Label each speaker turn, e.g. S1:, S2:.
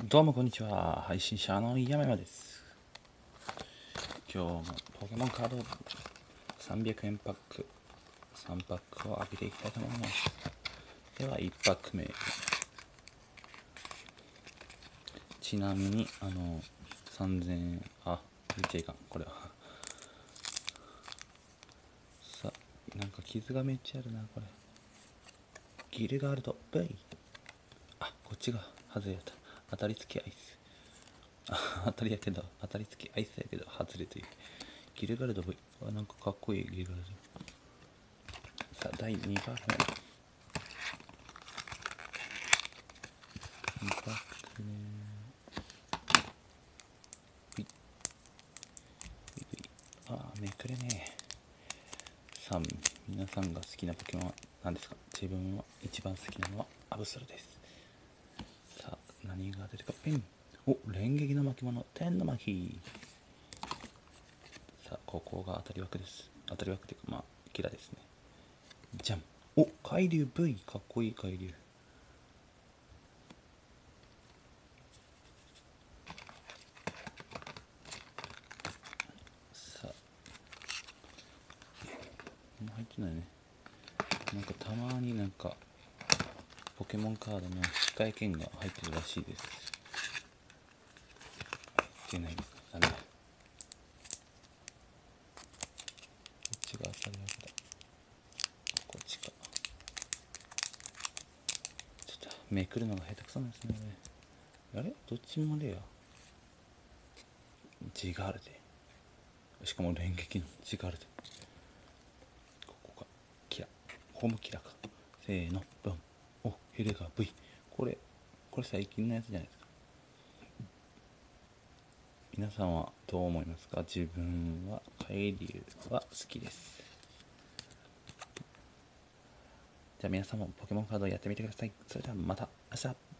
S1: どうもこんにちは。配信者の山山です。今日もポケモンカード300円パック3パックを開けていきたいと思います。では1パック目。ちなみに3000円、言っちゃいかん、これは。さあ、なんか傷がめっちゃあるな、これ。ギルガールド V。 こっちが外れた。当たり付きアイス。当たりやけど、当たり付きアイスやけど外れという。ギルガルド V。なんかかっこいいギルガルド。さあ、第2パック目。2パック目。めくれねえ。3、皆さんが好きなポケモンは何ですか？自分は一番好きなのはアブソルです。さあ、何が出るか。ピン。連撃の巻物、天の巻。さあ、ここが当たり枠です。当たり枠っていうか、キラですね。じゃん。海竜 V。かっこいい海竜。さあ、もう入ってないね。なんかたまにポケモンカードの控え券が入ってるらしいです。入ってないです。ダメだ。こっちが当たり枠だ。こっちか。ちょっとめくるのが下手くそなんですね。あれどっちもレア。ジガールデ。しかも連撃のジガールデ。ここか。キラ。ホームキラか。せーの。ドン。ヘレガー V。これ最近のやつじゃないですか。皆さんはどう思いますか？自分は海竜は好きです。じゃあ皆さんもポケモンカードやってみてください。それではまた明日。